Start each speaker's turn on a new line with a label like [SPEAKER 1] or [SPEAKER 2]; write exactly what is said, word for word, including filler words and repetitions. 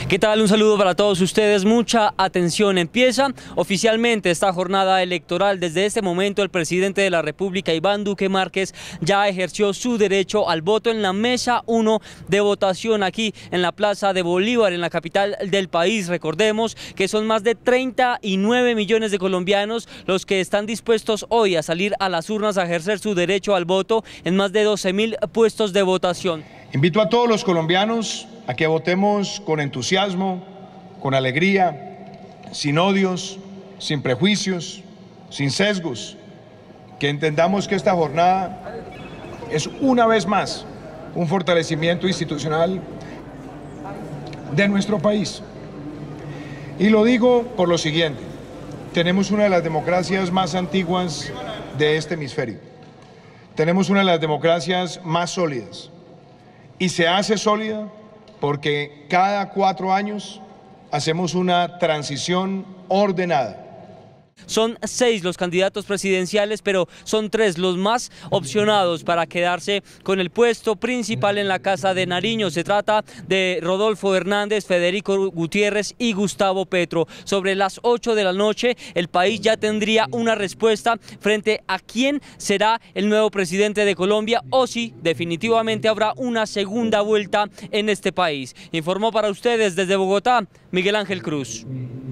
[SPEAKER 1] ¿Qué tal? Un saludo para todos ustedes, mucha atención. Empieza oficialmente esta jornada electoral. Desde este momento el presidente de la República, Iván Duque Márquez, ya ejerció su derecho al voto en la mesa uno de votación aquí en la Plaza de Bolívar, en la capital del país. Recordemos que son más de treinta y nueve millones de colombianos los que están dispuestos hoy a salir a las urnas a ejercer su derecho al voto en más de doce mil puestos de votación.
[SPEAKER 2] Invito a todos los colombianos a que votemos con entusiasmo, con alegría, sin odios, sin prejuicios, sin sesgos, que entendamos que esta jornada es una vez más un fortalecimiento institucional de nuestro país. Y lo digo por lo siguiente: tenemos una de las democracias más antiguas de este hemisferio, tenemos una de las democracias más sólidas, y se hace sólida porque cada cuatro años hacemos una transición ordenada.
[SPEAKER 1] Son seis los candidatos presidenciales, pero son tres los más opcionados para quedarse con el puesto principal en la Casa de Nariño. Se trata de Rodolfo Hernández, Federico Gutiérrez y Gustavo Petro. Sobre las ocho de la noche el país ya tendría una respuesta frente a quién será el nuevo presidente de Colombia o si definitivamente habrá una segunda vuelta en este país. Informó para ustedes desde Bogotá Miguel Ángel Cruz.